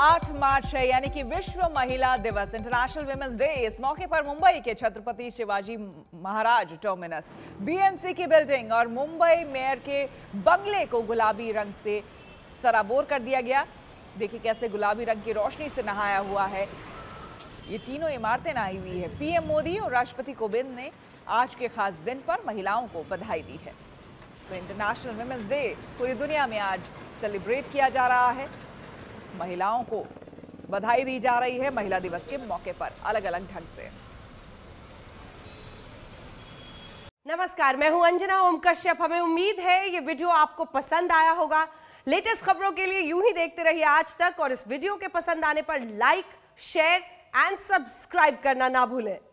8 मार्च है, यानी कि विश्व महिला दिवस, इंटरनेशनल विमेंस डे। इस मौके पर मुंबई के छत्रपति शिवाजी महाराज टर्मिनस, बीएमसी की बिल्डिंग और मुंबई मेयर के बंगले को गुलाबी रंग से सराबोर कर दिया गया। देखिए कैसे गुलाबी रंग की रोशनी से नहाया हुआ है। ये तीनों इमारतें नहाई हुई है। पीएम मोदी और राष्ट्रपति कोविंद ने आज के खास दिन पर महिलाओं को बधाई दी है। तो इंटरनेशनल विमेंस डे पूरी दुनिया में आज सेलिब्रेट किया जा रहा है। महिलाओं को बधाई दी जा रही है महिला दिवस के मौके पर अलग अलग ढंग से। नमस्कार, मैं हूं अंजना ओम कश्यप। हमें उम्मीद है ये वीडियो आपको पसंद आया होगा। लेटेस्ट खबरों के लिए यूं ही देखते रहिए आज तक, और इस वीडियो के पसंद आने पर लाइक, शेयर एंड सब्सक्राइब करना ना भूलें।